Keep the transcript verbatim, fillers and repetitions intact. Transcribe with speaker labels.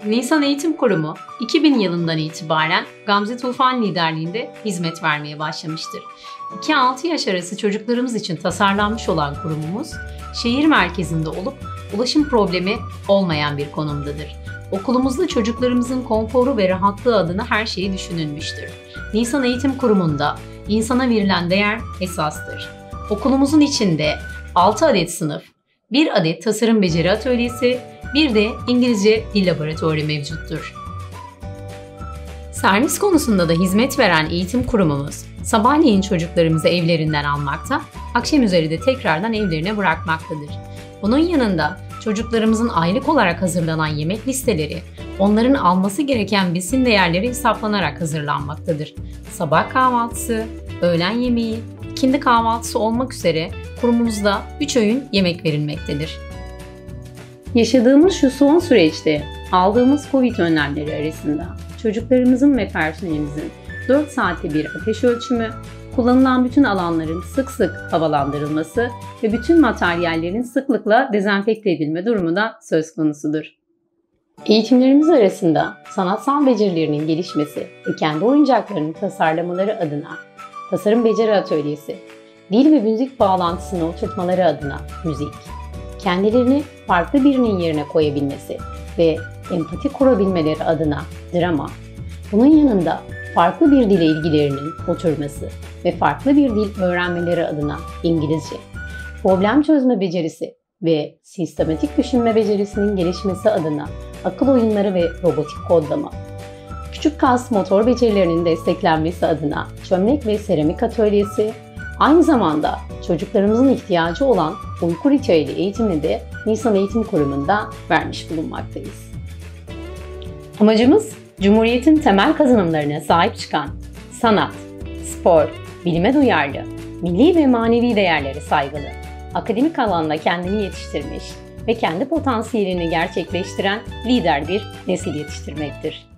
Speaker 1: Nisan Eğitim Kurumu iki bin yılından itibaren Gamze Tufan liderliğinde hizmet vermeye başlamıştır. iki altı yaş arası çocuklarımız için tasarlanmış olan kurumumuz, şehir merkezinde olup ulaşım problemi olmayan bir konumdadır. Okulumuzda çocuklarımızın konforu ve rahatlığı adına her şeyi düşünülmüştür. Nisan Eğitim Kurumu'nda insana verilen değer esastır. Okulumuzun içinde altı adet sınıf, bir adet tasarım beceri atölyesi, bir de İngilizce dil laboratuvarı mevcuttur. Servis konusunda da hizmet veren eğitim kurumumuz, sabahleyin çocuklarımızı evlerinden almakta, akşam üzeri de tekrardan evlerine bırakmaktadır. Bunun yanında çocuklarımızın aylık olarak hazırlanan yemek listeleri, onların alması gereken besin değerleri hesaplanarak hazırlanmaktadır. Sabah kahvaltısı, öğlen yemeği, ikindi kahvaltısı olmak üzere kurumumuzda üç öğün yemek verilmektedir. Yaşadığımız şu son süreçte aldığımız Covid önlemleri arasında çocuklarımızın ve personelimizin dört saatte bir ateş ölçümü, kullanılan bütün alanların sık sık havalandırılması ve bütün materyallerin sıklıkla dezenfekte edilme durumu da söz konusudur. Eğitimlerimiz arasında sanatsal becerilerinin gelişmesi ve kendi oyuncaklarını tasarlamaları adına Tasarım Beceri Atölyesi, dil ve müzik bağlantısını oturtmaları adına müzik, kendilerini farklı birinin yerine koyabilmesi ve empati kurabilmeleri adına drama, bunun yanında farklı bir dile ilgilerinin oturması ve farklı bir dil öğrenmeleri adına İngilizce, problem çözme becerisi ve sistematik düşünme becerisinin gelişmesi adına akıl oyunları ve robotik kodlama, küçük kas motor becerilerinin desteklenmesi adına çömlek ve seramik atölyesi, aynı zamanda çocuklarımızın ihtiyacı olan uyku ritüeli eğitimini de Nisan Eğitim Kurumu'nda vermiş bulunmaktayız. Amacımız, Cumhuriyet'in temel kazanımlarına sahip çıkan sanat, spor, bilime duyarlı, milli ve manevi değerlere saygılı, akademik alanda kendini yetiştirmiş ve kendi potansiyelini gerçekleştiren lider bir nesil yetiştirmektir.